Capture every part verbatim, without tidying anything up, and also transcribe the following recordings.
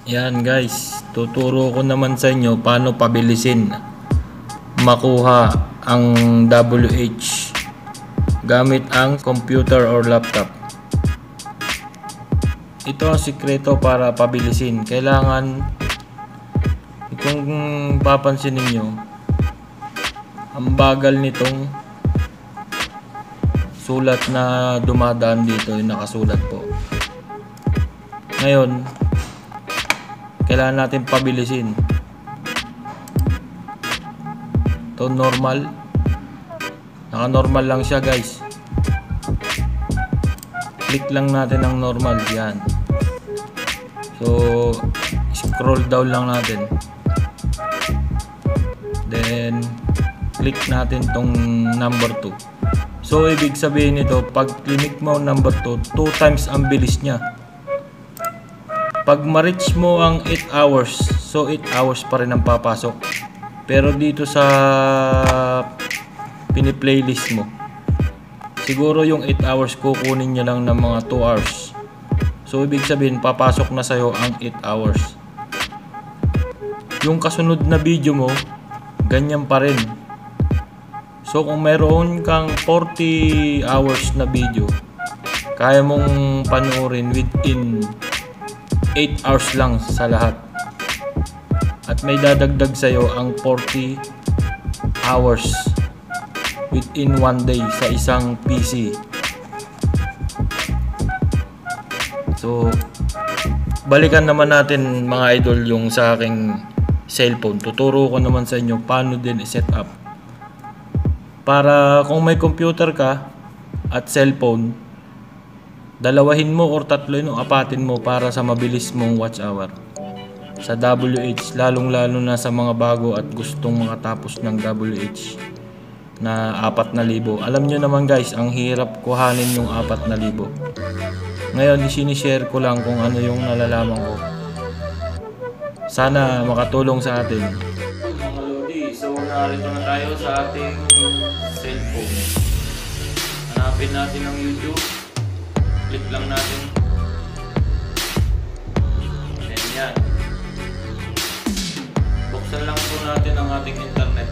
Yan guys, tuturo ko naman sa inyo paano pabilisin makuha ang W H gamit ang computer or laptop. Ito ang sikreto para pabilisin. Kailangan, kung papansin niyo, ang bagal nitong sulat na dumadaan dito, yung nakasulat po. Ngayon, kailangan natin pabilisin. Ito normal. Naka-normal lang siya guys. Click lang natin ang normal. Yan. So, scroll down lang natin. Then, click natin tong number two. So, ibig sabihin nito, pag click mo number two, two times ang bilis niya. Pag ma-reach mo ang eight hours, so eight hours pa rin ang papasok. Pero dito sa pini-playlist mo, siguro yung eight hours kukunin niya lang ng mga two hours. So ibig sabihin papasok na sa'yo ang eight hours. Yung kasunod na video mo, ganyan pa rin. So kung meron kang forty hours na video, kaya mong panoorin within eight hours lang sa lahat. At may dadagdag sa'yo ang forty hours within one day sa isang P C. So, balikan naman natin mga idol yung sa aking cellphone. Tuturo ko naman sa inyo paano din i-set up. Para kung may computer ka at cellphone, dalawahin mo or tatloin o apatin mo para sa mabilis mong watch hour sa W H, lalong lalo na sa mga bago at gustong makatapos ng W H na apat na libo. Alam nyo naman guys, ang hirap kuhanin yung apat na libo. Ngayon, isinishare ko lang kung ano yung nalalaman ko. Sana makatulong sa atin. Mga Lodi, so narito na tayo sa ating cellphone. Hanapin natin ang YouTube. Click lang natin. Then yan. Buksan lang po natin ang ating internet.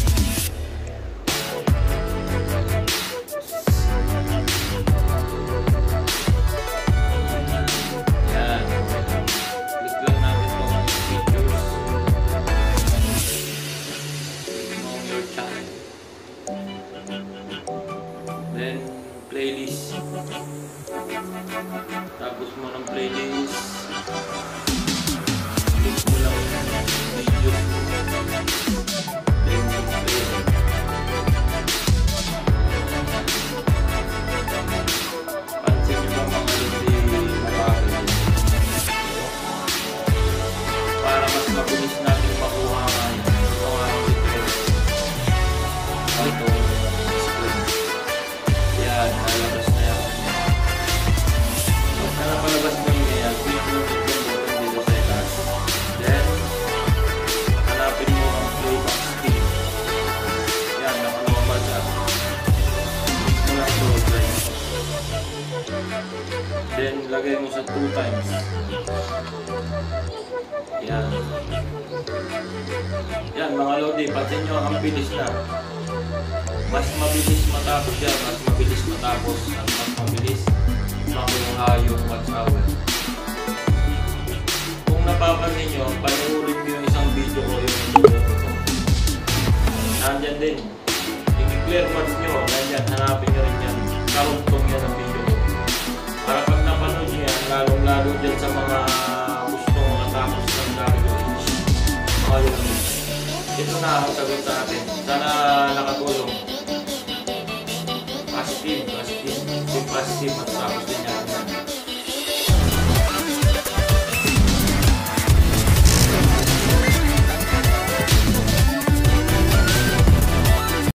Yan. Click lang natin itong videos on your channel. Then playlist. Tapos mo ng playlist, click mo lang yung video, then play. Pansin nyo ba mga hindi mabagal para mas mabilis natin makuha nga yun. Ito nga ang secret. Ito screen. Yan, nalabas na yan. Pagka napalabas mo yun yan, click mo yung button dito sa itaas. Then, hanapin mo ang playback speed. Yan, nakalabas siya. Click mo lang ito, try. Then, lagay mo sa two times. Yan. Yan, mga Lodi, pansin nyo ang bilis na. Mas mabilis matapos yan, mas mabilis matapos, at mas mabilis makuha yung watch hour. Kung napapansin nyo, panoorin nyo yung isang video ko yung video ko. Nandyan din. I-clear pads nyo, nandyan, hanapin nyo rin yan. Karugtong yan ang video ko. Para pag napanood nyo yan, lalong-lalo dyan sa mga gusto makatapos ng W H. Ayun. Ito na ang sagot sa atin. Sana nakatulong. Positive, positive, positive,